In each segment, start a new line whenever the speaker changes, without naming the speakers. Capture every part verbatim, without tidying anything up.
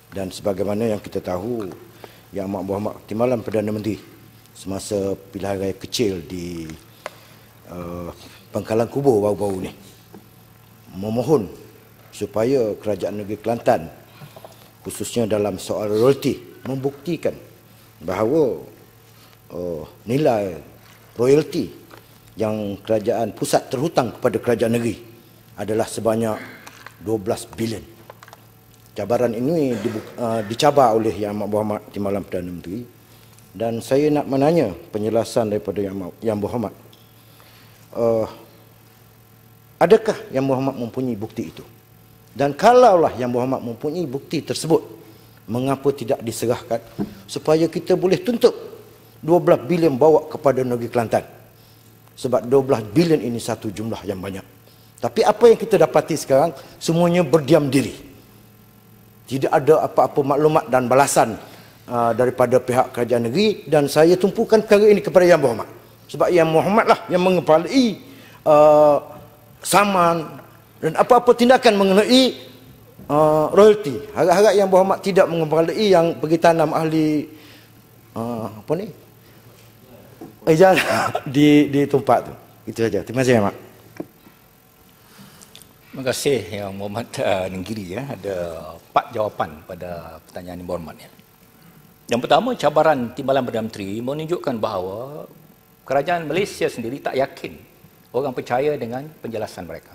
Dan sebagaimana yang kita tahu, Yang Amat Berhormat Timbalan Perdana Menteri semasa pilihan raya kecil di uh, Pangkalan Kubur baru-baru ni memohon supaya Kerajaan Negeri Kelantan khususnya dalam soal royalti membuktikan bahawa uh, nilai royalti yang kerajaan pusat terhutang kepada kerajaan negeri adalah sebanyak dua belas bilion. Cabaran ini uh, dicabar oleh Yang Amat Berhormat Timbalan Perdana Menteri, dan saya nak menanya penjelasan daripada Yang, yang Berhormat. Uh, adakah Yang Berhormat mempunyai bukti itu? Dan kalaulah Yang Berhormat mempunyai bukti tersebut, mengapa tidak diserahkan supaya kita boleh tuntut dua belas bilion bawa kepada negeri Kelantan? Sebab dua belas bilion ini satu jumlah yang banyak. Tapi apa yang kita dapati sekarang, semuanya berdiam diri. Tidak ada apa-apa maklumat dan balasan uh, daripada pihak kerajaan negeri, dan saya tumpukan perkara ini kepada Yang Berhormat. Sebab Yang Berhormat lah yang mengepalai uh, saman dan apa-apa tindakan mengenai uh, royalti. Harap-harap Yang Berhormat tidak mengepalai yang pergi tanam ahli uh, apa ni? Ijazah di di tempat tu. Itu saja. Terima kasih, Mak.
Terima kasih Yang Berhormat uh, Negeri ya. Ada empat jawapan pada pertanyaan Yang Berhormat ya. Yang pertama, cabaran Timbalan Perdana Menteri menunjukkan bahawa kerajaan Malaysia sendiri tak yakin orang percaya dengan penjelasan mereka.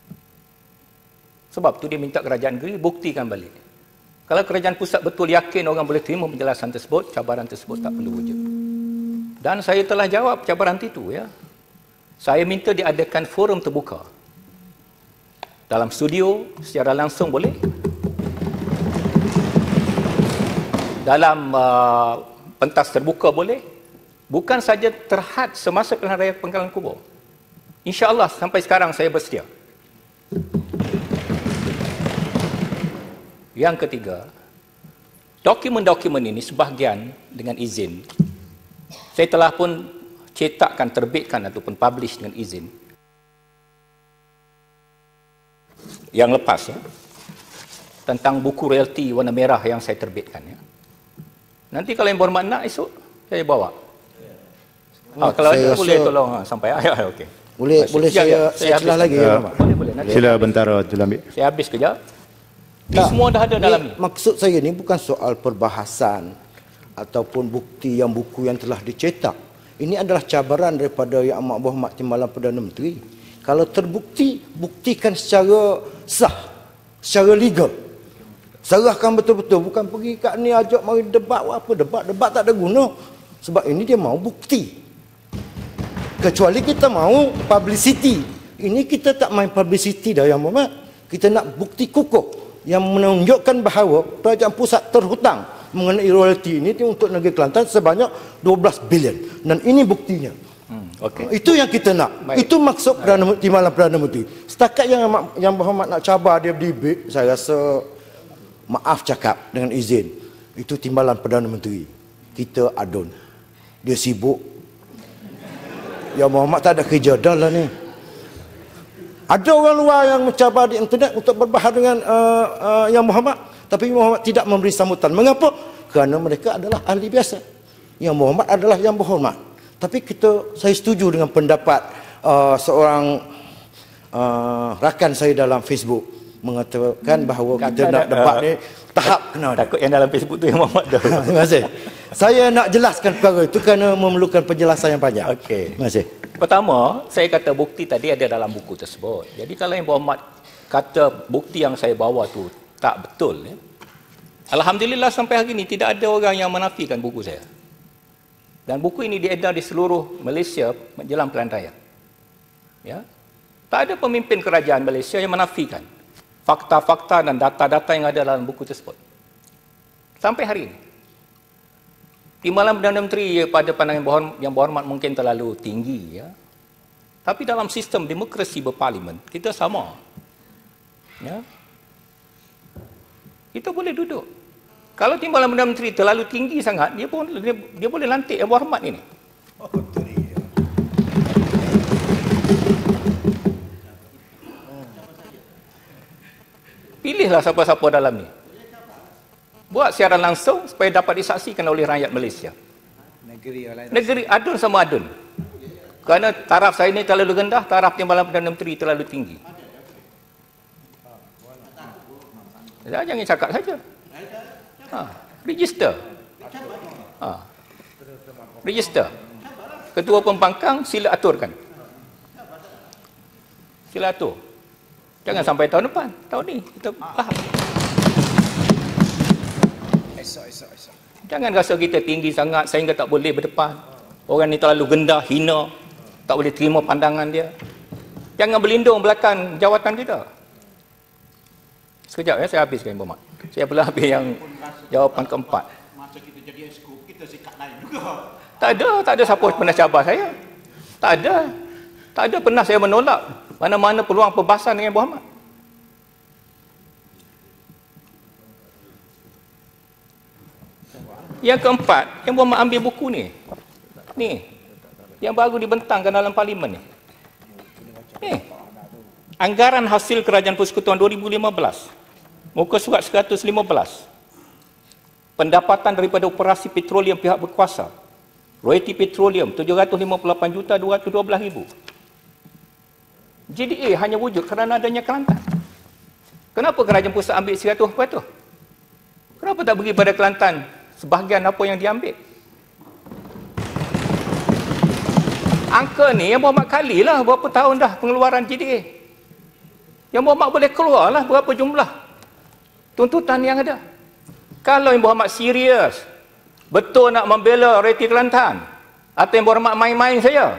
Sebab tu dia minta kerajaan negeri buktikan balik. Kalau kerajaan pusat betul yakin orang boleh terima penjelasan tersebut, cabaran tersebut tak perlu wujud. Dan saya telah jawab cabaran itu ya. Saya minta diadakan forum terbuka. Dalam studio secara langsung boleh. Dalam uh, pentas terbuka boleh. Bukan saja terhad semasa pilihan raya Pangkalan Kubur. InsyaAllah sampai sekarang saya bersedia. Yang ketiga, dokumen-dokumen ini sebahagian dengan izin. Saya telah pun cetakkan, terbitkan ataupun publish dengan izin. Yang lepas ya, tentang buku royalti warna merah yang saya terbitkan ya. Nanti kalau Yang Berhormat nak esok saya bawa. Ah, kalau saya ada boleh tolong ha, sampai ayat okey.
Boleh Masih, boleh saya
ya,
saya celah lagi
ya,
ya,
Pak. Boleh boleh. Nanti
Sila bentara Tuan Amir.
Saya habis kejap. Tak, semua dah ada dalam ni.
Maksud saya ni bukan soal perbahasan ataupun bukti yang buku yang telah dicetak. Ini adalah cabaran daripada Yang Amat Berhormat Timbalan Perdana Menteri. Kalau terbukti, buktikan secara sah, secara legal. Serahkan betul-betul, bukan pergi kat ni ajak mari debat apa debat, debat tak ada guna. Sebab ini dia mau bukti. Kecuali kita mau publicity. Ini kita tak main publicity dah Yang Berhormat. Kita nak bukti kukuh yang menunjukkan bahawa kerajaan pusat terhutang mengenai royalti ini untuk negeri Kelantan sebanyak dua belas bilion. Dan ini buktinya.
Hmm, okay.
Itu yang kita nak. Baik. Itu maksud Perdana Menteri, Timbalan Perdana Menteri. Setakat yang Yang Berhormat nak cabar dia berdebit, saya rasa maaf cakap dengan izin. Itu Timbalan Perdana Menteri. Kita adun. Dia sibuk. Yang Berhormat tak ada kerja dah lah ni. Ada orang luar yang mencabar di internet untuk berbahas dengan uh, uh, Yang Berhormat, tapi Yang Berhormat tidak memberi sambutan. Mengapa? Kerana mereka adalah ahli biasa. Yang Berhormat adalah Yang Berhormat. Tapi kita, saya setuju dengan pendapat uh, seorang uh, rakan saya dalam Facebook mengatakan bahawa Kata kita nak debat uh, ni tahap kena.
Takut yang dalam Facebook tu Yang Berhormat dah.
Terima kasih. Saya nak jelaskan perkara itu kerana memerlukan penjelasan yang panjang.
Okey.
Terima kasih.
Pertama, saya kata bukti tadi ada dalam buku tersebut. Jadi kalau Yang Berhormat kata bukti yang saya bawa tu tak betul ya. Alhamdulillah sampai hari ini tidak ada orang yang menafikan buku saya. Dan buku ini diedar di seluruh Malaysia menjelang pilihan raya. Ya. Tak ada pemimpin kerajaan Malaysia yang menafikan fakta-fakta dan data-data yang ada dalam buku tersebut. Sampai hari ini. Timbalan Perdana Menteri pada pandangan Yang Berhormat mungkin terlalu tinggi ya. Tapi dalam sistem demokrasi berparlimen kita sama. Ya. Kita boleh duduk. Kalau Timbalan Perdana Menteri terlalu tinggi sangat, dia pun dia, dia boleh lantik Yang Berhormat ini. Pilihlah siapa-siapa dalam ni. Buat siaran langsung supaya dapat disaksikan oleh rakyat Malaysia.
Negeri lain.
Negeri adun sama adun. Kerana taraf saya ini terlalu rendah, taraf Timbalan Perdana Menteri terlalu tinggi. Jangan cakap saja. Ha, register. Ha. Register. Ketua Pembangkang sila aturkan. Sila atur. Jangan sampai tahun depan. Tahun ni kita faham.
Esok, esok, esok.
Jangan rasa kita tinggi sangat sehingga tak boleh berdepan. Orang ni terlalu rendah, hina. Tak boleh terima pandangan dia. Jangan berlindung belakang jawatan kita. Sekejap ya, saya habiskan Ibu Mat. Saya belum habis yang jawapan keempat.
Masa kita jadi esko, kita sikat lain juga.
Tak ada, tak ada siapa pernah cabar saya. Tak ada. Tak ada pernah saya menolak mana-mana peluang perbahasan dengan Ibu Ahmad. Yang keempat, yang Ibu Ahmad ambil buku ni. Ni. Yang baru dibentangkan dalam parlimen ni. Ni. Anggaran hasil Kerajaan Persekutuan dua ribu lima belas. Muka surat seratus lima belas. Pendapatan daripada operasi petroleum pihak berkuasa. Royalti petroleum tujuh ratus lima puluh lapan juta dua ratus dua belas ribu. J D A hanya wujud kerana adanya Kelantan. Kenapa Kerajaan Pusat ambil seratus peratus? Kenapa tak bagi pada Kelantan sebahagian apa yang diambil? Angka ni yang Muhammad kali lah berapa tahun dah pengeluaran J D A. Yang Muhammad boleh keluar lah berapa jumlah tuntutan yang ada. Kalau yang Muhammad serius, betul nak membela reti Kelantan, atau yang Muhammad main-main saya,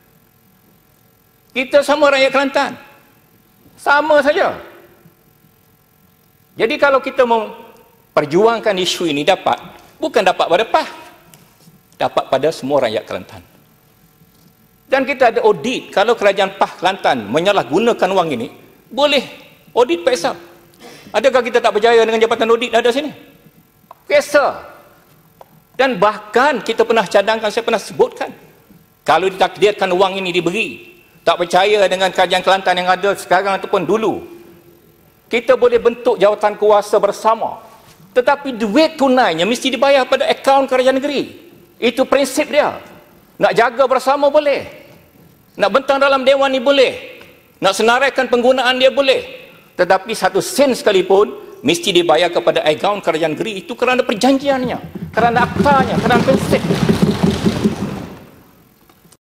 kita sama rakyat Kelantan. Sama saja. Jadi kalau kita mau perjuangkan isu ini dapat, bukan dapat pada P A H, dapat pada semua rakyat Kelantan. Dan kita ada audit, kalau kerajaan P A H Kelantan menyalahgunakan wang ini, boleh audit P S A P. Adakah kita tak percaya dengan jabatan audit ada sini? Biasa. Dan bahkan kita pernah cadangkan, saya pernah sebutkan, kalau ditakdirkan wang ini diberi, tak percaya dengan kerajaan Kelantan yang ada sekarang ataupun dulu, kita boleh bentuk jawatan kuasa bersama. Tetapi duit tunainya mesti dibayar pada akaun kerajaan negeri. Itu prinsip dia. Nak jaga bersama boleh. Nak bentang dalam dewan ni boleh. Nak senaraikan penggunaan dia boleh. Tetapi satu sen sekalipun mesti dibayar kepada akaun kerajaan negeri. Itu kerana perjanjiannya, kerana aktanya, kerana prinsip.